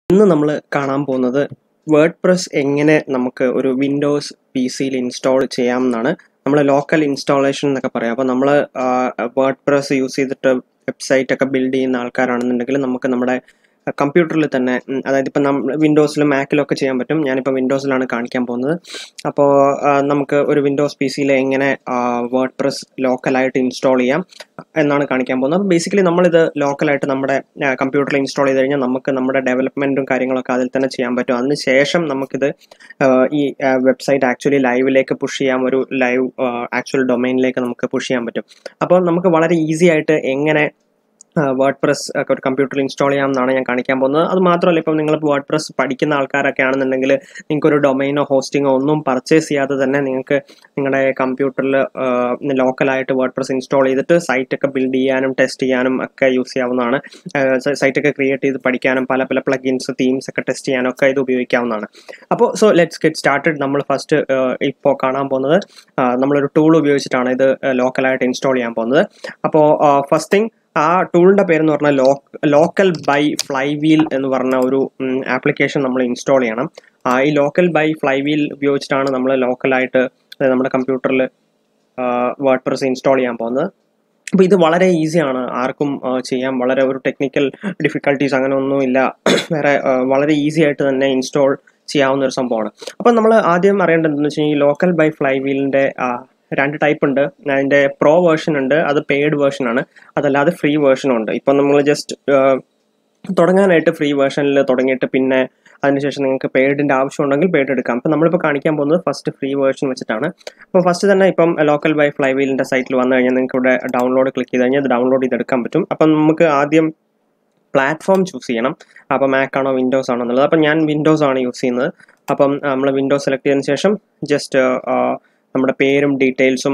ഇന്ന് നമ്മൾ കാണാൻ പോകുന്നത് WordPress എങ്ങനെ നമുക്ക് ഒരു വിൻഡോസ് PC-യിൽ ഇൻസ്റ്റാൾ ചെയ്യാമെന്നാണ്. നമ്മൾ ലോക്കൽ ഇൻസ്റ്റാളേഷൻ എന്നൊക്കെ പറയാം. അപ്പോൾ നമ്മൾ WordPress യൂസ് ചെയ്തിട്ട് വെബ്സൈറ്റ് ഒക്കെ ബിൽഡ് ചെയ്യുന്ന ആൾക്കാരാണെന്നുണ്ടെങ്കിൽ നമുക്ക് നമ്മുടെ കമ്പ്യൂട്ടറിൽ തന്നെ, അതായത് ഇപ്പം നമ്മൾ വിൻഡോസിലും മാക്കിലൊക്കെ ചെയ്യാൻ പറ്റും. ഞാനിപ്പോൾ വിൻഡോസിലാണ് കാണിക്കാൻ പോകുന്നത്. അപ്പോൾ നമുക്ക് ഒരു വിൻഡോസ് PC-യിൽ എങ്ങനെ WordPress ലോക്കലായിട്ട് ഇൻസ്റ്റാൾ ചെയ്യാം എന്നാണ് കാണിക്കാൻ പോകുന്നത്. അപ്പോൾ ബേസിക്കലി നമ്മളിത് ലോക്കലായിട്ട് നമ്മുടെ കമ്പ്യൂട്ടറിൽ ഇൻസ്റ്റാൾ ചെയ്ത് കഴിഞ്ഞാൽ നമുക്ക് നമ്മുടെ ഡെവലപ്മെൻറ്റും കാര്യങ്ങളൊക്കെ അതിൽ തന്നെ ചെയ്യാൻ പറ്റും. അതിനുശേഷം നമുക്കിത് ഈ വെബ്സൈറ്റ് ആക്ച്വലി ലൈവിലേക്ക് പുഷ് ചെയ്യാം, ഒരു ലൈവ് ആക്ച്വൽ ഡൊമൈനിലേക്ക് നമുക്ക് പുഷ് ചെയ്യാൻ പറ്റും. അപ്പോൾ നമുക്ക് വളരെ ഈസി ആയിട്ട് എങ്ങനെ WordPress ഒരു കമ്പ്യൂട്ടറിൽ ഇൻസ്റ്റാൾ ചെയ്യാമെന്നാണ് ഞാൻ കാണിക്കാൻ പോകുന്നത്. അത് മാത്രമല്ല, ഇപ്പം നിങ്ങൾ WordPress പഠിക്കുന്ന ആൾക്കാരൊക്കെ ആണെന്നുണ്ടെങ്കിൽ നിങ്ങൾക്കൊരു ഡൊമൈനോ ഹോസ്റ്റിങ്ങോ ഒന്നും പർച്ചേസ് ചെയ്യാതെ തന്നെ നിങ്ങൾക്ക് നിങ്ങളുടെ കമ്പ്യൂട്ടറിൽ ലോക്കലായിട്ട് WordPress ഇൻസ്റ്റാൾ ചെയ്തിട്ട് സൈറ്റൊക്കെ ബിൽഡ് ചെയ്യാനും ടെസ്റ്റ് ചെയ്യാനും ഒക്കെ യൂസ് ചെയ്യാവുന്നതാണ്. സൈറ്റൊക്കെ ക്രിയേറ്റ് ചെയ്ത് പഠിക്കാനും പല പല പ്ലഗിൻസ് തീംസ് ഒക്കെ ടെസ്റ്റ് ചെയ്യാനും ഒക്കെ ഇത് ഉപയോഗിക്കാവുന്നതാണ്. അപ്പോൾ ലെറ്റ്സ് ഗെറ്റ് സ്റ്റാർട്ടഡ്. നമ്മൾ ഫസ്റ്റ് ഇപ്പോൾ കാണാൻ പോകുന്നത് നമ്മളൊരു ടൂൾ ഉപയോഗിച്ചിട്ടാണ് ഇത് ലോക്കലായിട്ട് ഇൻസ്റ്റാൾ ചെയ്യാൻ പോകുന്നത്. അപ്പോൾ ഫസ്റ്റ് തിങ്, ആ ടൂളിൻ്റെ പേരെന്ന് പറഞ്ഞാൽ ലോക്കൽ ബൈ ഫ്ലൈവീൽ എന്ന് പറഞ്ഞ ഒരു ആപ്ലിക്കേഷൻ നമ്മൾ ഇൻസ്റ്റാൾ ചെയ്യണം. ഈ ലോക്കൽ ബൈ ഫ്ലൈവീൽ ഉപയോഗിച്ചിട്ടാണ് നമ്മൾ ലോക്കലായിട്ട് നമ്മുടെ കമ്പ്യൂട്ടറിൽ WordPress ഇൻസ്റ്റാൾ ചെയ്യാൻ പോകുന്നത്. അപ്പോൾ ഇത് വളരെ ഈസിയാണ്, ആർക്കും ചെയ്യാം. വളരെ ഒരു ടെക്നിക്കൽ ഡിഫിക്കൽട്ടീസ് അങ്ങനെ ഒന്നുമില്ല. വേറെ വളരെ ഈസി ആയിട്ട് തന്നെ ഇൻസ്റ്റാൾ ചെയ്യാവുന്ന ഒരു സംഭവമാണ്. അപ്പം നമ്മൾ ആദ്യം അറിയേണ്ടത് എന്താണെന്ന് വെച്ച് കഴിഞ്ഞാൽ ഈ ലോക്കൽ ബൈ ഫ്ലൈവീലിൻ്റെ രണ്ട് ടൈപ്പ് ഉണ്ട്. അതിൻ്റെ പ്രോ വേർഷൻ ഉണ്ട്, അത് പെയ്ഡ് വേർഷനാണ്. അതല്ലാതെ ഫ്രീ വേർഷനും ഉണ്ട്. ഇപ്പം നമ്മൾ ജസ്റ്റ് തുടങ്ങാനായിട്ട് ഫ്രീ വേർഷനിൽ തുടങ്ങിയിട്ട് പിന്നെ അതിനുശേഷം നിങ്ങൾക്ക് പെയ്ഡിൻ്റെ ആവശ്യമുണ്ടെങ്കിൽ പെയ്ഡ് എടുക്കാം. അപ്പം നമ്മളിപ്പോൾ കാണിക്കാൻ പോകുന്നത് ഫസ്റ്റ് ഫ്രീ വേർഷൻ വെച്ചിട്ടാണ്. അപ്പോൾ ഫസ്റ്റ് തന്നെ ഇപ്പം ലോക്കൽ ബൈ ഫ്ലൈവീലിൻ്റെ സൈറ്റിൽ വന്നു കഴിഞ്ഞാൽ നിങ്ങൾക്ക് ഇവിടെ ഡൗൺലോഡ് ക്ലിക്ക് ചെയ്ത് കഴിഞ്ഞാൽ അത് ഡൗൺലോഡ് ചെയ്തെടുക്കാൻ പറ്റും. അപ്പം നമുക്ക് ആദ്യം പ്ലാറ്റ്ഫോം ചൂസ് ചെയ്യണം. അപ്പോൾ മാക് ആണോ വിൻഡോസ് ആണോ എന്നുള്ളത്. അപ്പം ഞാൻ വിൻഡോസ് ആണ് യൂസ് ചെയ്യുന്നത്. അപ്പം നമ്മൾ വിൻഡോസ് സെലക്ട് ചെയ്തതിന് ശേഷം ജസ്റ്റ് നമ്മുടെ പേരും ഡീറ്റെയിൽസും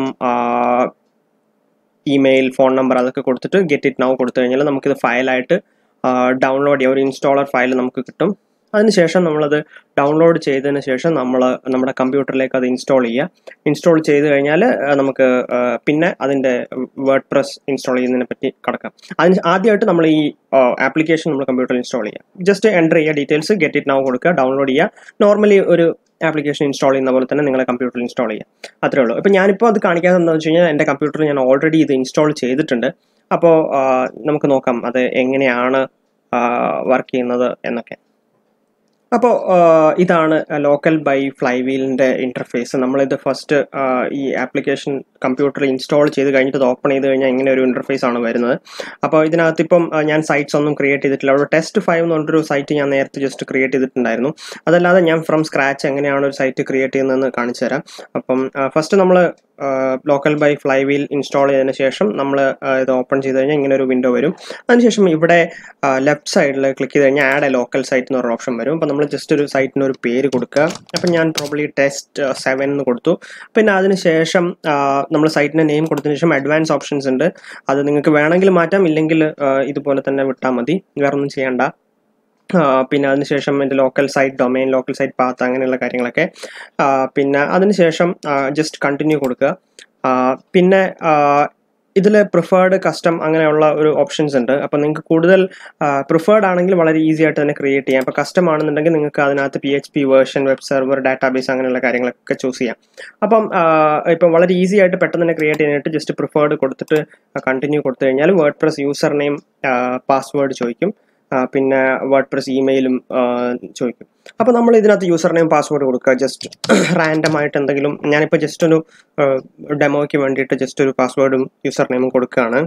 ഇമെയിൽ, ഫോൺ നമ്പർ അതൊക്കെ കൊടുത്തിട്ട് ഗെറ്റ് ഇറ്റ് നൗ കൊടുത്തു കഴിഞ്ഞാൽ നമുക്കിത് ഫയലായിട്ട് ഡൗൺലോഡ് ചെയ്യാം. ഒരു ഇൻസ്റ്റാളർ ഫയൽ നമുക്ക് കിട്ടും. അതിനുശേഷം നമ്മളത് ഡൗൺലോഡ് ചെയ്തതിന് ശേഷം നമ്മൾ നമ്മുടെ കമ്പ്യൂട്ടറിലേക്ക് അത് ഇൻസ്റ്റാൾ ചെയ്യുക. ഇൻസ്റ്റാൾ ചെയ്ത് കഴിഞ്ഞാൽ നമുക്ക് പിന്നെ അതിൻ്റെ WordPress ഇൻസ്റ്റാൾ ചെയ്യുന്നതിനെ പറ്റി കിടക്കാം. അതിന് ആദ്യമായിട്ട് നമ്മൾ ഈ ആപ്ലിക്കേഷൻ നമ്മൾ കമ്പ്യൂട്ടറിൽ ഇൻസ്റ്റാൾ ചെയ്യുക. ജസ്റ്റ് എൻ്റർ ചെയ്യുക, ഡീറ്റെയിൽസ്, ഗെറ്റ് ഇറ്റ് നൗ കൊടുക്കുക, ഡൗൺലോഡ് ചെയ്യുക. നോർമലി ഒരു ആപ്ലിക്കേഷൻ ഇൻസ്റ്റാൾ ചെയ്യുന്ന പോലെ തന്നെ നിങ്ങളെ കമ്പ്യൂട്ടറിൽ ഇൻസ്റ്റാൾ ചെയ്യുക. അത്രേ ഉള്ളൂ. ഇപ്പോൾ ഞാനിപ്പോൾ അത് കാണിക്കാൻ എന്താണെന്ന് വെച്ച് കഴിഞ്ഞാൽ എൻ്റെ കമ്പ്യൂട്ടറിൽ ഞാൻ ഓൾറെഡി ഇത് ഇൻസ്റ്റാൾ ചെയ്തിട്ടുണ്ട്. അപ്പോൾ നമുക്ക് നോക്കാം അത് എങ്ങനെയാണ് വർക്ക് ചെയ്യുന്നത് എന്നൊക്കെ. അപ്പോൾ ഇതാണ് ലോക്കൽ ബൈ ഫ്ലൈവീലിൻ്റെ ഇൻ്റർഫേസ്. നമ്മളിത് ഫസ്റ്റ് ഈ ആപ്ലിക്കേഷൻ കമ്പ്യൂട്ടറിൽ ഇൻസ്റ്റാൾ ചെയ്ത് കഴിഞ്ഞിട്ട് ഇത് ഓപ്പൺ ചെയ്ത് കഴിഞ്ഞാൽ ഇങ്ങനെ ഒരു ഇൻ്റർഫേസ് ആണ് വരുന്നത്. അപ്പോൾ ഇതിനകത്ത് ഇപ്പം ഞാൻ സൈറ്റ്സ് ഒന്നും ക്രിയേറ്റ് ചെയ്തിട്ടില്ല. അവിടെ ടെസ്റ്റ് 5 എന്ന് പറഞ്ഞൊരു സൈറ്റ് ഞാൻ നേരത്തെ ജസ്റ്റ് ക്രിയേറ്റ് ചെയ്തിട്ടുണ്ടായിരുന്നു. അതല്ലാതെ ഞാൻ ഫ്രം സ്ക്രാച്ച് എങ്ങനെയാണ് ഒരു സൈറ്റ് ക്രിയേറ്റ് ചെയ്യുന്നതെന്ന് കാണിച്ചു തരാം. അപ്പം ഫസ്റ്റ് നമ്മൾ ലോക്കൽ ബൈ ഫ്ലൈവീൽ ഇൻസ്റ്റാൾ ചെയ്തതിന് ശേഷം നമ്മൾ ഇത് ഓപ്പൺ ചെയ്ത് കഴിഞ്ഞാൽ ഇങ്ങനെ ഒരു വിൻഡോ വരും. അതിനുശേഷം ഇവിടെ ലെഫ്റ്റ് സൈഡിൽ ക്ലിക്ക് ചെയ്ത് കഴിഞ്ഞാൽ ആഡ് എ ലോക്കൽ സൈറ്റ് എന്ന് പറഞ്ഞ ഓപ്ഷൻ വരും. അപ്പോൾ നമ്മൾ ജസ്റ്റ് ഒരു സൈറ്റിന് ഒരു പേര് കൊടുക്കുക. അപ്പം ഞാൻ പ്രോബ്ലി ടെസ്റ്റ് 7 എന്ന് കൊടുത്തു. പിന്നെ അതിനുശേഷം നമ്മൾ സൈറ്റിൻ്റെ നെയിം കൊടുത്തതിന് ശേഷം അഡ്വാൻസ് ഓപ്ഷൻസ് ഉണ്ട്. അത് നിങ്ങൾക്ക് വേണമെങ്കിൽ മാറ്റാം, ഇല്ലെങ്കിൽ ഇതുപോലെ തന്നെ വിട്ടാൽ മതി, വേറൊന്നും ചെയ്യണ്ട. പിന്നെ അതിനുശേഷം എൻ്റെ local site domain, local site path, അങ്ങനെയുള്ള കാര്യങ്ങളൊക്കെ. പിന്നെ അതിനുശേഷം ജസ്റ്റ് കണ്ടിന്യൂ കൊടുക്കുക. പിന്നെ ഇതിൽ പ്രിഫേർഡ്, കസ്റ്റം അങ്ങനെയുള്ള ഒരു ഓപ്ഷൻസ് ഉണ്ട്. അപ്പം നിങ്ങൾക്ക് കൂടുതൽ പ്രിഫേർഡ് ആണെങ്കിൽ വളരെ ഈസി ആയിട്ട് തന്നെ ക്രിയേറ്റ് ചെയ്യാം. അപ്പോൾ കസ്റ്റം ആണെന്നുണ്ടെങ്കിൽ നിങ്ങൾക്ക് അതിനകത്ത് PHP version, web server, database അങ്ങനെയുള്ള കാര്യങ്ങളൊക്കെ ചൂസ് ചെയ്യാം. അപ്പം ഇപ്പം വളരെ ഈസി ആയിട്ട് പെട്ടെന്ന് തന്നെ ക്രിയേറ്റ് ചെയ്യാനായിട്ട് ജസ്റ്റ് പ്രിഫേർഡ് കൊടുത്തിട്ട് കണ്ടിന്യൂ കൊടുത്തു കഴിഞ്ഞാൽ WordPress യൂസർ നെയിം, പാസ്വേഡ് ചോദിക്കും. പിന്നെ WordPress ഇമെയിലും ചോദിക്കും. അപ്പോൾ നമ്മൾ ഇതിനകത്ത് യൂസർ നെയിം, പാസ്വേഡ് കൊടുക്കുക. ജസ്റ്റ് റാൻഡമായിട്ട് എന്തെങ്കിലും, ഞാനിപ്പോൾ ജസ്റ്റ് ഒരു ഡെമോയ്ക്ക് വേണ്ടിയിട്ട് ജസ്റ്റ് ഒരു പാസ്വേഡും യൂസർ നെയിമും കൊടുക്കുകയാണ്.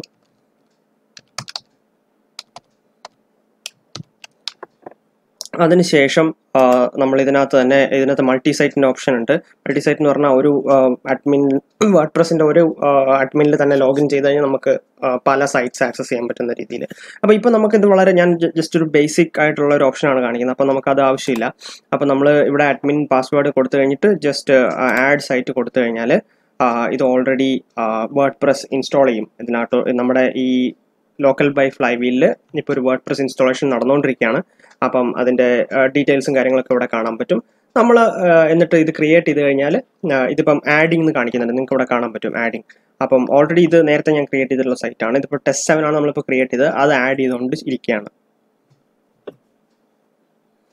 അതിനുശേഷം നമ്മൾ ഇതിനകത്ത് മൾട്ടി സൈറ്റിൻ്റെ ഓപ്ഷൻ ഉണ്ട്. മൾട്ടി സൈറ്റ് എന്ന് പറഞ്ഞാൽ ഒരു അഡ്മിൻ, WordPressൻ്റെ ഒരു അഡ്മിനിൽ തന്നെ ലോഗിൻ ചെയ്ത് കഴിഞ്ഞാൽ നമുക്ക് പല സൈറ്റ്സ് ആക്സസ് ചെയ്യാൻ പറ്റുന്ന രീതിയിൽ. അപ്പോൾ ഇപ്പോൾ നമുക്കിത് ഞാൻ ജസ്റ്റ് ഒരു ബേസിക് ആയിട്ടുള്ള ഒരു ഓപ്ഷനാണ് കാണിക്കുന്നത്. അപ്പോൾ നമുക്കത് ആവശ്യമില്ല. അപ്പോൾ നമ്മൾ ഇവിടെ അഡ്മിൻ പാസ്വേഡ് കൊടുത്തു കഴിഞ്ഞിട്ട് ജസ്റ്റ് ആഡ് സൈറ്റ് കൊടുത്തു കഴിഞ്ഞാൽ ഇത് ഓൾറെഡി WordPress ഇൻസ്റ്റാൾ ചെയ്യും. ഇതിനകത്ത് നമ്മുടെ ഈ ലോക്കൽ ബൈ ഫ്ലൈവീലിൽ ഇപ്പോൾ ഒരു WordPress ഇൻസ്റ്റാളേഷൻ നടന്നുകൊണ്ടിരിക്കുകയാണ്. അപ്പം അതിൻ്റെ ഡീറ്റെയിൽസും കാര്യങ്ങളൊക്കെ ഇവിടെ കാണാൻ പറ്റും. നമ്മൾ എന്നിട്ട് ഇത് ക്രിയേറ്റ് ചെയ്ത് കഴിഞ്ഞാൽ ഇതിപ്പം ആഡിങ് എന്ന് കാണിക്കുന്നുണ്ട്, നിങ്ങൾക്ക് ഇവിടെ കാണാൻ പറ്റും ആഡിങ്. അപ്പം ഓൾറെഡി ഇത് നേരത്തെ ഞാൻ ക്രിയേറ്റ് ചെയ്തിട്ടുള്ള സൈറ്റാണ്. ഇതിപ്പോൾ ടെസ്റ്റ് 7 ആണ് നമ്മളിപ്പോൾ ക്രിയേറ്റ് ചെയ്തത്, അത് ആഡ് ചെയ്തുകൊണ്ട് ഇരിക്കുകയാണ്.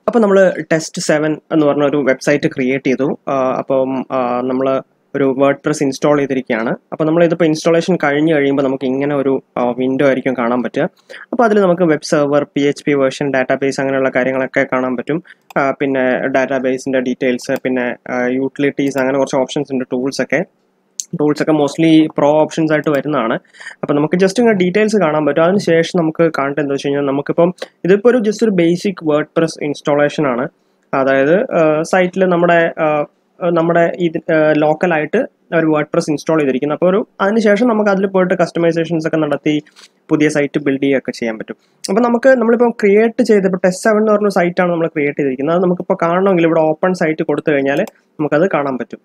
അപ്പോൾ നമ്മൾ ടെസ്റ്റ് 7 എന്ന് പറഞ്ഞ ഒരു വെബ്സൈറ്റ് ക്രിയേറ്റ് ചെയ്തു. അപ്പം നമ്മൾ ഒരു വേർഡ്പ്രസ് ഇൻസ്റ്റാൾ ചെയ്തിരിക്കുകയാണ്. അപ്പോൾ നമ്മൾ ഇതിപ്പോൾ ഇൻസ്റ്റാളേഷൻ കഴിഞ്ഞ് കഴിയുമ്പോൾ നമുക്ക് ഇങ്ങനെ ഒരു വിൻഡോ ആയിരിക്കും കാണാൻ പറ്റുക. അപ്പോൾ അതിൽ നമുക്ക് web server, PHP version, database അങ്ങനെയുള്ള കാര്യങ്ങളൊക്കെ കാണാൻ പറ്റും. പിന്നെ ഡാറ്റാബേസിൻ്റെ ഡീറ്റെയിൽസ്, പിന്നെ യൂട്ടിലിറ്റീസ്, അങ്ങനെ കുറച്ച് ഓപ്ഷൻസ് ഉണ്ട്. ടൂൾസൊക്കെ മോസ്റ്റ്ലി പ്രോ ഓപ്ഷൻസ് ആയിട്ട് വരുന്നതാണ്. അപ്പോൾ നമുക്ക് ജസ്റ്റ് ഇങ്ങനെ ഡീറ്റെയിൽസ് കാണാൻ പറ്റും. അതിനുശേഷം നമുക്ക് കാണേണ്ടത് എന്താ വെച്ച് കഴിഞ്ഞാൽ, നമുക്കിപ്പം ഇതിപ്പോൾ ജസ്റ്റ് ഒരു ബേസിക് വേർഡ്പ്രസ് ഇൻസ്റ്റാളേഷൻ ആണ്. അതായത് സൈറ്റിൽ നമ്മുടെ ഇത് ലോക്കലായിട്ട് ഒരു വേർഡ്പ്രസ് ഇൻസ്റ്റാൾ ചെയ്തിരിക്കുന്നു. അപ്പോൾ അതിനുശേഷം നമുക്ക് അതിൽ പോയിട്ട് കസ്റ്റമൈസേഷൻസ് ഒക്കെ നടത്തി പുതിയ സൈറ്റ് ബിൽഡ് ചെയ്യുകയൊക്കെ ചെയ്യാൻ പറ്റും. അപ്പോൾ നമ്മളിപ്പോൾ ക്രിയേറ്റ് ചെയ്തപ്പോൾ ടെസ്റ്റ് 7 എന്ന് പറഞ്ഞ സൈറ്റാണ് നമ്മൾ ക്രിയേറ്റ് ചെയ്തിരിക്കുന്നത്. അത് നമുക്കിപ്പോൾ കാണണമെങ്കിൽ ഇവിടെ ഓപ്പൺ സൈറ്റ് കൊടുത്തു കഴിഞ്ഞാൽ നമുക്കത് കാണാൻ പറ്റും.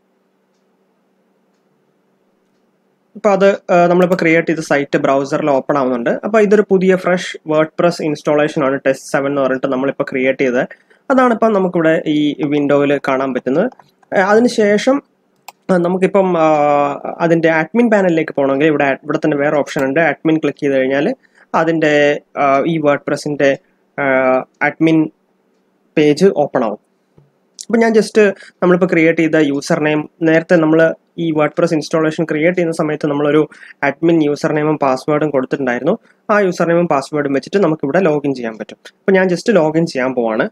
അപ്പോൾ അത് നമ്മളിപ്പോൾ ക്രിയേറ്റ് ചെയ്ത സൈറ്റ് ബ്രൗസറിൽ ഓപ്പൺ ആവുന്നുണ്ട്. അപ്പോൾ ഇതൊരു പുതിയ ഫ്രഷ് വേർഡ്പ്രസ് ഇൻസ്റ്റാളേഷൻ ആണ്, ടെസ്റ്റ് 7 എന്ന് പറഞ്ഞിട്ട് നമ്മളിപ്പോൾ ക്രിയേറ്റ് ചെയ്തത്. അതാണിപ്പം നമുക്കിവിടെ ഈ വിൻഡോയിൽ കാണാൻ പറ്റുന്നത്. അതിനുശേഷം നമുക്കിപ്പം അതിൻ്റെ അഡ്മിൻ പാനലിലേക്ക് പോകണമെങ്കിൽ ഇവിടെ തന്നെ വേറെ ഓപ്ഷൻ ഉണ്ട്. അഡ്മിൻ ക്ലിക്ക് ചെയ്ത് കഴിഞ്ഞാൽ അതിൻ്റെ ഈ വേർഡ്പ്രസിൻ്റെ അഡ്മിൻ പേജ് ഓപ്പൺ ആവും. അപ്പോൾ ഞാൻ നമ്മളിപ്പോൾ ക്രിയേറ്റ് ചെയ്ത യൂസർ നെയിം, നേരത്തെ നമ്മൾ ഈ വേർഡ്പ്രസ് ഇൻസ്റ്റാളേഷൻ ക്രിയേറ്റ് ചെയ്യുന്ന സമയത്ത് നമ്മളൊരു അഡ്മിൻ യൂസർ നെയിമും പാസ്വേഡും കൊടുത്തിട്ടുണ്ടായിരുന്നു. ആ യൂസർ നെയിമും പാസ്വേഡും വെച്ചിട്ട് നമുക്കിവിടെ ലോഗിൻ ചെയ്യാൻ പറ്റും. അപ്പോൾ ഞാൻ ലോഗിൻ ചെയ്യാൻ പോവാണ്.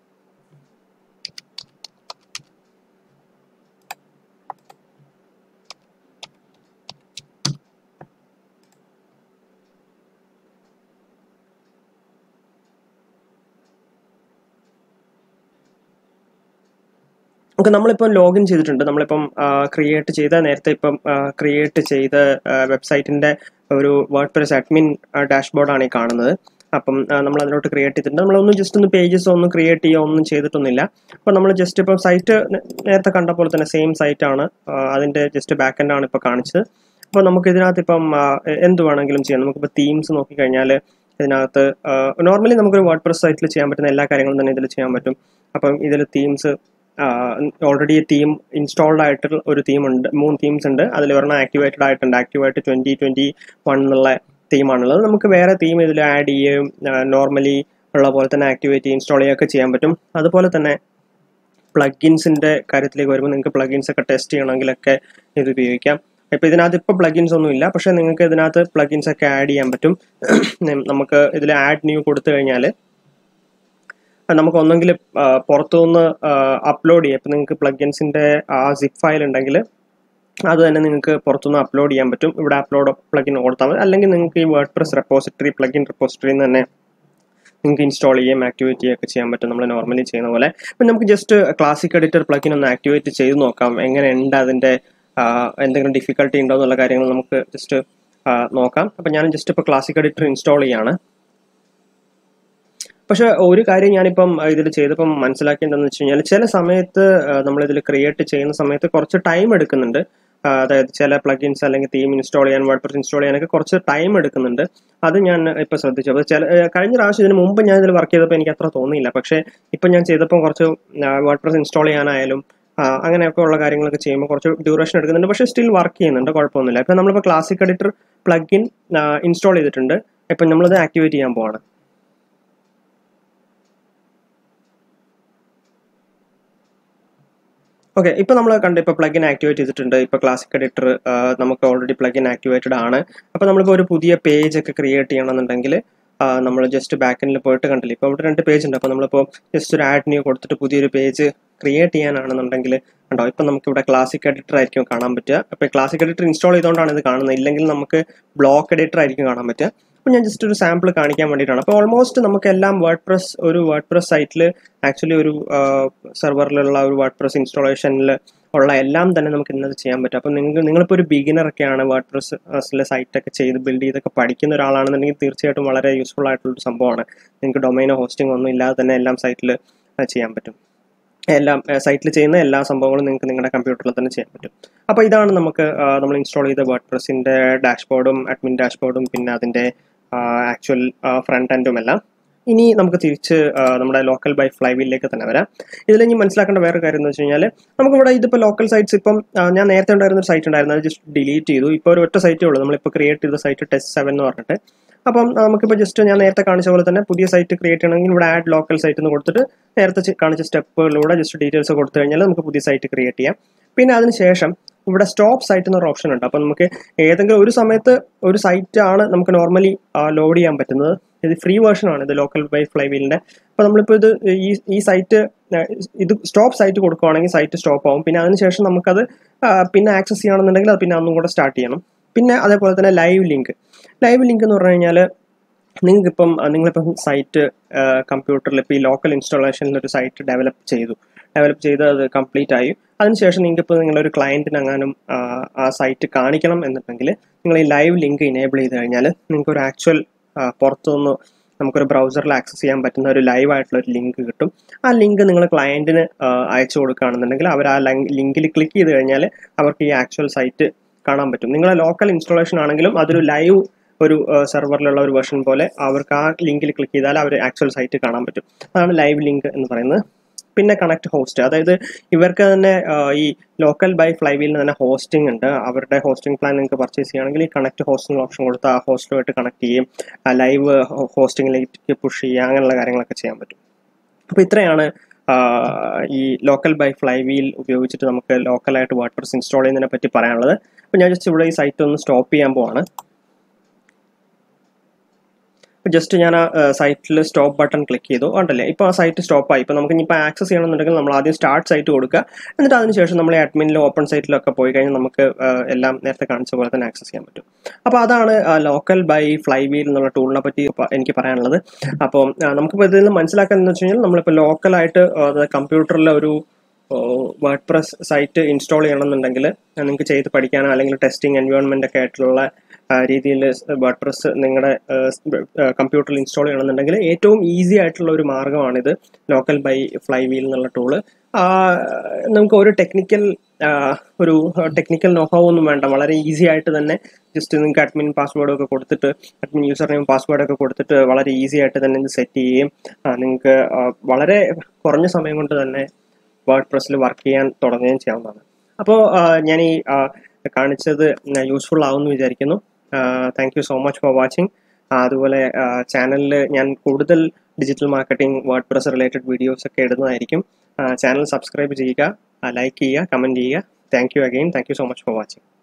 ഓക്കെ, നമ്മളിപ്പം ലോഗിൻ ചെയ്തിട്ടുണ്ട്. നമ്മളിപ്പം നേരത്തെ ക്രിയേറ്റ് ചെയ്ത വെബ്സൈറ്റിൻ്റെ ഒരു വേർഡ്പ്രസ് അഡ്മിൻ ഡാഷ്ബോർഡാണ് ഈ കാണുന്നത്. അപ്പം നമ്മൾ അതിലോട്ട് ക്രിയേറ്റ് ചെയ്തിട്ടുണ്ട്. നമ്മളൊന്നും ജസ്റ്റ് പേജസ് ഒന്നും ക്രിയേറ്റ് ചെയ്യുക ഒന്നും ചെയ്തിട്ടൊന്നുമില്ല. അപ്പോൾ നമ്മൾ ഇപ്പം സൈറ്റ് നേരത്തെ കണ്ട പോലെ തന്നെ സെയിം സൈറ്റാണ്, അതിൻ്റെ ബാക്ക് എൻഡാണ് ഇപ്പോൾ കാണിച്ചത്. അപ്പോൾ നമുക്ക് ഇതിനകത്ത് ഇപ്പം എന്ത് വേണമെങ്കിലും ചെയ്യാം. നമുക്കിപ്പോൾ തീംസ് നോക്കിക്കഴിഞ്ഞാൽ ഇതിനകത്ത് നോർമലി നമുക്കൊരു വേർഡ്പ്രസ് സൈറ്റിൽ ചെയ്യാൻ പറ്റുന്ന എല്ലാ കാര്യങ്ങളും തന്നെ ഇതിൽ ചെയ്യാൻ പറ്റും. അപ്പം ഇതിൽ തീംസ് ഓൾറെഡി തീം ഇൻസ്റ്റാൾഡ് ആയിട്ടുള്ള ഒരു തീമുണ്ട്, 3 തീംസ് ഉണ്ട്. അതിൽ ഒരെണ്ണം ആക്ടിവേറ്റഡ് ആയിട്ടുണ്ട്. ആക്ടിവേറ്റ് 2021 എന്നുള്ള തീമാണുള്ളത്. നമുക്ക് വേറെ തീം ഇതിൽ ആഡ് ചെയ്യുകയും നോർമലി ഉള്ള പോലെ തന്നെ ആക്ടിവേറ്റ് ഇൻസ്റ്റാൾ ചെയ്യുകയൊക്കെ ചെയ്യാൻ പറ്റും. അതുപോലെ തന്നെ പ്ലഗിൻസിൻ്റെ കാര്യത്തിലേക്ക് വരുമ്പോൾ നിങ്ങൾക്ക് പ്ലഗിൻസ് ഒക്കെ ടെസ്റ്റ് ചെയ്യണമെങ്കിലൊക്കെ ഇത് ഉപയോഗിക്കാം. ഇപ്പോൾ ഇതിനകത്ത് ഇപ്പോൾ പ്ലഗിൻസ് ഒന്നും ഇല്ല, പക്ഷേ നിങ്ങൾക്ക് ഇതിനകത്ത് പ്ലഗിൻസ് ഒക്കെ ആഡ് ചെയ്യാൻ പറ്റും. നമുക്ക് ഇതിൽ ആഡ് ന്യൂ കൊടുത്തു കഴിഞ്ഞാൽ നമുക്ക് ഒന്നെങ്കിൽ പുറത്തുനിന്ന് അപ്ലോഡ് ചെയ്യാം. ഇപ്പം നിങ്ങൾക്ക് പ്ലഗിൻസിൻ്റെ ആ സിപ്പ് ഫയൽ ഉണ്ടെങ്കിൽ അത് തന്നെ നിങ്ങൾക്ക് പുറത്തുനിന്ന് അപ്ലോഡ് ചെയ്യാൻ പറ്റും. ഇവിടെ അപ്ലോഡ് പ്ലഗിൻ കൊടുത്താൽ മതി. അല്ലെങ്കിൽ നിങ്ങൾക്ക് ഈ വേർഡ്പ്രസ് റെപ്പോസിറ്ററി, പ്ലഗിൻ റെപ്പോസിറ്ററിയിൽ നിന്ന് തന്നെ നിങ്ങൾക്ക് ഇൻസ്റ്റാൾ ചെയ്യുകയും ആക്ടിവേറ്റ് ചെയ്യുകയൊക്കെ ചെയ്യാൻ പറ്റും, നമ്മൾ നോർമലി ചെയ്യുന്ന പോലെ. അപ്പം നമുക്ക് ക്ലാസിക് എഡിറ്റർ പ്ലഗിൻ ഒന്ന് ആക്ടിവേറ്റ് ചെയ്ത് നോക്കാം. എങ്ങനെയുണ്ട് അതിൻ്റെ എന്തെങ്കിലും ഡിഫിക്കൽട്ടി ഉണ്ടോ എന്നുള്ള കാര്യങ്ങൾ നമുക്ക് നോക്കാം. അപ്പം ഞാൻ ഇപ്പോൾ ക്ലാസിക് എഡിറ്റർ ഇൻസ്റ്റാൾ ചെയ്യാണ്. പക്ഷേ ഒരു കാര്യം ഞാനിപ്പം ഇതിൽ ചെയ്തപ്പം മനസ്സിലാക്കിയതെന്ന് വെച്ച് കഴിഞ്ഞാൽ, ചില സമയത്ത് നമ്മളിതിൽ ക്രിയേറ്റ് ചെയ്യുന്ന സമയത്ത് കുറച്ച് ടൈം എടുക്കുന്നുണ്ട്. അതായത് ചില പ്ലഗിൻസ് അല്ലെങ്കിൽ തീം ഇൻസ്റ്റാൾ ചെയ്യാൻ, വേർഡ്പ്രസ് ഇൻസ്റ്റാൾ ചെയ്യാനൊക്കെ കുറച്ച് ടൈം എടുക്കുന്നുണ്ട്. അത് ഞാൻ ഇപ്പോൾ ശ്രദ്ധിച്ചു. അപ്പോൾ കഴിഞ്ഞ പ്രാവശ്യം ഇതിന് മുമ്പ് ഞാൻ ഇതിൽ വർക്ക് ചെയ്തപ്പോൾ എനിക്ക് അത്ര തോന്നിയില്ല. പക്ഷേ ഇപ്പം ഞാൻ ചെയ്തപ്പോൾ കുറച്ച് വേർഡ്പ്രസ് ഇൻസ്റ്റാൾ ചെയ്യാനായാലും അങ്ങനെയൊക്കെ ഉള്ള കാര്യങ്ങളൊക്കെ ചെയ്യുമ്പോൾ കുറച്ച് ഡ്യൂറേഷൻ എടുക്കുന്നുണ്ട്. പക്ഷേ സ്റ്റിൽ വർക്ക് ചെയ്യുന്നുണ്ട്, കുഴപ്പമൊന്നുമില്ല. ഇപ്പം നമ്മളിപ്പോൾ ക്ലാസിക് എഡിറ്റർ പ്ലഗിൻ ഇൻസ്റ്റാൾ ചെയ്തിട്ടുണ്ട്. ഇപ്പം നമ്മളത് ആക്ടിവേറ്റ് ചെയ്യാൻ പോവാണ്. ഓക്കെ, ഇപ്പോൾ നമ്മൾ ഇപ്പോൾ പ്ലഗിൻ ആക്ടിവേറ്റ് ചെയ്തിട്ടുണ്ട്. ഇപ്പോൾ ക്ലാസിക് എഡിറ്റർ നമുക്ക് ഓൾറെഡി പ്ലഗിൻ ആക്ടിവേറ്റഡ് ആണ്. അപ്പോൾ നമ്മളിപ്പോൾ ഒരു പുതിയ പേജ് ഒക്കെ ക്രിയേറ്റ് ചെയ്യണമെന്നുണ്ടെങ്കിൽ നമ്മൾ ബാക്ക് എൻഡിൽ പോയിട്ട് കണ്ടില്ല, ഇപ്പോൾ ഇവിടെ 2 പേജ് ഉണ്ട്. അപ്പോൾ നമ്മളിപ്പോൾ ഒരു ആഡ് ന്യൂ കൊടുത്തിട്ട് പുതിയൊരു പേജ് ക്രിയേറ്റ് ചെയ്യാനാണെന്നുണ്ടെങ്കിൽ ഉണ്ടോ, ഇപ്പം നമുക്കിവിടെ ക്ലാസിക് എഡിറ്റർ ആയിരിക്കും കാണാൻ പറ്റുക. അപ്പോൾ ക്ലാസിക് എഡിറ്റർ ഇൻസ്റ്റാൾ ചെയ്തുകൊണ്ടാണ് ഇത് കാണുന്നത്. ഇല്ലെങ്കിൽ നമുക്ക് ബ്ലോക്ക് എഡിറ്റർ ആയിരിക്കും കാണാൻ പറ്റുക. അപ്പോൾ ഞാൻ ഒരു സാമ്പിൾ കാണിക്കാൻ വേണ്ടിയിട്ടാണ്. അപ്പോൾ ഓൾമോസ്റ്റ് നമുക്കെല്ലാം ഒരു വേർഡ്പ്രസ് സൈറ്റിൽ ആക്ച്വലി ഒരു സെർവറിലുള്ള ഒരു വേർഡ്പ്രസ് ഇൻസ്റ്റാളേഷനിൽ ഉള്ള എല്ലാം തന്നെ നമുക്ക് ഇന്നത് ചെയ്യാൻ പറ്റും. അപ്പോൾ നിങ്ങളിപ്പോൾ ഒരു ബിഗിനറൊക്കെയാണ് വേർഡ്പ്രസ്സിലെ സൈറ്റൊക്കെ ചെയ്ത് ബിൽഡ് ചെയ്തൊക്കെ പഠിക്കുന്ന ഒരാളാണെന്നുണ്ടെങ്കിൽ തീർച്ചയായിട്ടും വളരെ യൂസ്ഫുൾ ആയിട്ടുള്ളൊരു സംഭവമാണ്. നിങ്ങൾക്ക് ഡൊമൈനോ ഹോസ്റ്റിംഗ് ഒന്നും ഇല്ലാതെ തന്നെ എല്ലാം സൈറ്റിൽ ചെയ്യാൻ പറ്റും. എല്ലാം സൈറ്റിൽ ചെയ്യുന്ന എല്ലാ സംഭവങ്ങളും നിങ്ങൾക്ക് നിങ്ങളുടെ കമ്പ്യൂട്ടറിൽ തന്നെ ചെയ്യാൻ പറ്റും. അപ്പോൾ ഇതാണ് നമ്മൾ ഇൻസ്റ്റാൾ ചെയ്ത വേർഡ്പ്രസ്സിൻ്റെ ഡാഷ്ബോർഡും അഡ്മിൻ ഡാഷ്ബോർഡും പിന്നെ അതിൻ്റെ ആക്ച്വൽ ഫ്രണ്ട് എൻഡും എല്ലാം. ഇനി നമുക്ക് തിരിച്ച് നമ്മുടെ ലോക്കൽ ബൈ ഫ്ലൈവീലിലേക്ക് തന്നെ വരാം. ഇതിൽ ഇനി മനസ്സിലാക്കേണ്ട വേറെ കാര്യം എന്ന് വെച്ച് കഴിഞ്ഞാൽ, നമുക്കിവിടെ ഇതിപ്പോൾ ലോക്കൽ സൈറ്റ്സ് ഇപ്പം ഞാൻ നേരത്തെ ഉണ്ടായിരുന്ന ഒരു സൈറ്റ് ഉണ്ടായിരുന്നു, അത് ജസ്റ്റ് ഡിലീറ്റ് ചെയ്തു. ഇപ്പോൾ ഒരു ഒറ്റ സൈറ്റേ ഉള്ളൂ. നമ്മളിപ്പോൾ ക്രിയേറ്റ് ചെയ്ത സൈറ്റ് ടെസ്റ്റ് 7 എന്ന് പറഞ്ഞിട്ട്. അപ്പം നമുക്കിപ്പോൾ ജസ്റ്റ് ഞാൻ നേരത്തെ കാണിച്ച പോലെ തന്നെ പുതിയ സൈറ്റ് ക്രിയേറ്റ് ചെയ്യണമെങ്കിൽ ഇവിടെ ആഡ് ലോക്കൽ സൈറ്റ് എന്ന് കൊടുത്തിട്ട് നേരത്തെ കാണിച്ച സ്റ്റെപ്പുകളിലൂടെ ജസ്റ്റ് ഡീറ്റെയിൽസ് കൊടുത്തു കഴിഞ്ഞാൽ നമുക്ക് പുതിയ സൈറ്റ് ക്രിയേറ്റ് ചെയ്യാം. പിന്നെ അതിനുശേഷം ഇവിടെ സ്റ്റോപ്പ് സൈറ്റ് എന്നൊരു ഓപ്ഷൻ ഉണ്ട്. അപ്പം നമുക്ക് ഏതെങ്കിലും ഒരു സമയത്ത് ഒരു സൈറ്റ് ആണ് നമുക്ക് നോർമലി ലോഡ് ചെയ്യാൻ പറ്റുന്നത്. ഇത് ഫ്രീ വേർഷൻ ആണ്, ഇത് ലോക്കൽ ബൈ ഫ്ലൈവീലിൻ്റെ. അപ്പോൾ നമ്മളിപ്പോൾ ഇത് ഈ സൈറ്റ് ഇത് സ്റ്റോപ്പ് സൈറ്റ് കൊടുക്കുകയാണെങ്കിൽ സൈറ്റ് സ്റ്റോപ്പ് ആവും. പിന്നെ അതിനുശേഷം നമുക്കത് പിന്നെ ആക്സസ് ചെയ്യണമെന്നുണ്ടെങ്കിൽ അത് പിന്നെ അന്നും കൂടെ സ്റ്റാർട്ട് ചെയ്യണം. പിന്നെ അതേപോലെ തന്നെ ലൈവ് ലിങ്ക് എന്ന് പറഞ്ഞു കഴിഞ്ഞാൽ നിങ്ങളിപ്പം സൈറ്റ് കമ്പ്യൂട്ടറിൽ ഇപ്പോൾ ഈ ലോക്കൽ ഇൻസ്റ്റാളേഷനിൽ ഒരു സൈറ്റ് ഡെവലപ്പ് ചെയ്ത് അത് കംപ്ലീറ്റ് ആയി. അതിനുശേഷം നിങ്ങൾക്കിപ്പോൾ നിങ്ങളൊരു ക്ലയൻറ്റിനെങ്ങാനും ആ സൈറ്റ് കാണിക്കണം എന്നുണ്ടെങ്കിൽ നിങ്ങൾ ഈ ലൈവ് ലിങ്ക് ഇനേബിൾ ചെയ്ത് കഴിഞ്ഞാൽ നിങ്ങൾക്കൊരു ആക്ച്വൽ പുറത്തുനിന്ന് നമുക്കൊരു ബ്രൗസറിൽ ആക്സസ് ചെയ്യാൻ പറ്റുന്ന ഒരു ലൈവ് ആയിട്ടുള്ള ഒരു ലിങ്ക് കിട്ടും. ആ ലിങ്ക് നിങ്ങൾ ക്ലയൻറ്റിന് അയച്ചു കൊടുക്കുകയാണെന്നുണ്ടെങ്കിൽ അവർ ആ ലിങ്കിൽ ക്ലിക്ക് ചെയ്ത് കഴിഞ്ഞാൽ അവർക്ക് ഈ ആക്ച്വൽ സൈറ്റ് കാണാൻ പറ്റും. നിങ്ങളെ ലോക്കൽ ഇൻസ്റ്റാളേഷൻ ആണെങ്കിലും അതൊരു ലൈവ് ഒരു സെർവറിലുള്ള ഒരു വെർഷൻ പോലെ അവർക്ക് ആ ലിങ്കിൽ ക്ലിക്ക് ചെയ്താൽ അവർ ആക്ച്വൽ സൈറ്റ് കാണാൻ പറ്റും. അതാണ് ലൈവ് ലിങ്ക് എന്ന് പറയുന്നത്. പിന്നെ കണക്ട് ഹോസ്റ്റ്, അതായത് ഇവർക്ക് തന്നെ ഈ ലോക്കൽ ബൈ ഫ്ലൈവീലിന് തന്നെ ഹോസ്റ്റിംഗ് ഉണ്ട്. അവരുടെ ഹോസ്റ്റിംഗ് പ്ലാൻ നിങ്ങൾക്ക് പർച്ചേസ് ചെയ്യുകയാണെങ്കിൽ ഈ കണക്ട് ഹോസ്റ്റിംഗ് ഓപ്ഷൻ കൊടുത്ത് ആ ഹോസ്റ്റുമായിട്ട് കണക്ട് ചെയ്യും, ലൈവ് ഹോസ്റ്റിംഗിലേക്ക് പുഷ് ചെയ്യുക, അങ്ങനെയുള്ള കാര്യങ്ങളൊക്കെ ചെയ്യാൻ പറ്റും. അപ്പോൾ ഇത്രയാണ് ഈ ലോക്കൽ ബൈ ഫ്ലൈവീൽ ഉപയോഗിച്ചിട്ട് നമുക്ക് ലോക്കലായിട്ട് വേർഡ്പ്രസ് ഇൻസ്റ്റാൾ ചെയ്യുന്നതിനെ പറ്റി പറയാനുള്ളത്. അപ്പോൾ ഞാൻ ജസ്റ്റ് ഇവിടെ ഈ സൈറ്റ് ഒന്ന് സ്റ്റോപ്പ് ചെയ്യാൻ പോവാണ്. ജസ്റ്റ് ഞാൻ ആ സൈറ്റിൽ സ്റ്റോപ്പ് ബട്ടൺ ക്ലിക്ക് ചെയ്തു, ഉണ്ടല്ലേ, ഇപ്പോൾ ആ സൈറ്റ് സ്റ്റോപ്പായി. ഇപ്പോൾ നമുക്ക് ഇനിയിപ്പോൾ ആക്സസ് ചെയ്യണമെന്നുണ്ടെങ്കിൽ നമ്മൾ ആദ്യം സ്റ്റാർട്ട് സൈറ്റ് കൊടുക്കുക, എന്നിട്ട് അതിനുശേഷം നമ്മൾ അഡ്മിനിലോ ഓപ്പൺ സൈറ്റിലൊക്കെ പോയി കഴിഞ്ഞാൽ നമുക്ക് എല്ലാം നേരത്തെ കാണിച്ച പോലെ തന്നെ ആക്സസ് ചെയ്യാൻ പറ്റും. അപ്പോൾ അതാണ് ലോക്കൽ ബൈ ഫ്ലൈവീൽ എന്നുള്ള ടൂളിനെ പറ്റി എനിക്ക് പറയാനുള്ളത്. അപ്പോൾ നമുക്കിപ്പോൾ ഇതിൽ നിന്ന് മനസ്സിലാക്കാമെന്ന് വെച്ച് കഴിഞ്ഞാൽ നമ്മളിപ്പോൾ ലോക്കലായിട്ട് കമ്പ്യൂട്ടറിൽ ഒരു വേർഡ്പ്രസ് സൈറ്റ് ഇൻസ്റ്റാൾ ചെയ്യണമെന്നുണ്ടെങ്കിൽ നിങ്ങൾക്ക് ചെയ്ത് പഠിക്കാനോ അല്ലെങ്കിൽ ടെസ്റ്റിംഗ് എൻവയോൺമെൻ്റ് ഒക്കെ ആയിട്ടുള്ള രീതിയിൽ വേർഡ്പ്രസ് നിങ്ങളുടെ കമ്പ്യൂട്ടറിൽ ഇൻസ്റ്റാൾ ചെയ്യണമെന്നുണ്ടെങ്കിൽ ഏറ്റവും ഈസി ആയിട്ടുള്ള ഒരു മാർഗ്ഗമാണിത്, ലോക്കൽ ബൈ ഫ്ലൈവീൽ എന്നുള്ള ടൂള്. നമുക്ക് ഒരു ടെക്നിക്കൽ നോഹൗ ഒന്നും വേണ്ട, വളരെ ഈസി ആയിട്ട് തന്നെ ജസ്റ്റ് നിങ്ങൾക്ക് അഡ്മിൻ പാസ്വേഡൊക്കെ കൊടുത്തിട്ട് അഡ്മിൻ യൂസർ നെയിം പാസ്വേഡൊക്കെ കൊടുത്തിട്ട് വളരെ ഈസി ആയിട്ട് തന്നെ ഇത് സെറ്റ് ചെയ്യുകയും നിങ്ങൾക്ക് വളരെ കുറഞ്ഞ സമയം കൊണ്ട് തന്നെ വേർഡ്പ്രസ്സിൽ വർക്ക് ചെയ്യാൻ തുടങ്ങുകയും ചെയ്യാവുന്നതാണ്. അപ്പോൾ ഞാൻ ഈ കാണിച്ചത് യൂസ്ഫുൾ ആവുമെന്ന് വിചാരിക്കുന്നു. Thank you so much for watching. അതുപോലെ ചാനലിൽ ഞാൻ കൂടുതൽ digital marketing WordPress related videos ഒക്കെ ഇടുന്നതായിരിക്കും. ചാനൽ സബ്സ്ക്രൈബ് ചെയ്യുക, ലൈക്ക് ചെയ്യുക, കമൻറ്റ് ചെയ്യുക. Thank you again. Thank you so much for watching.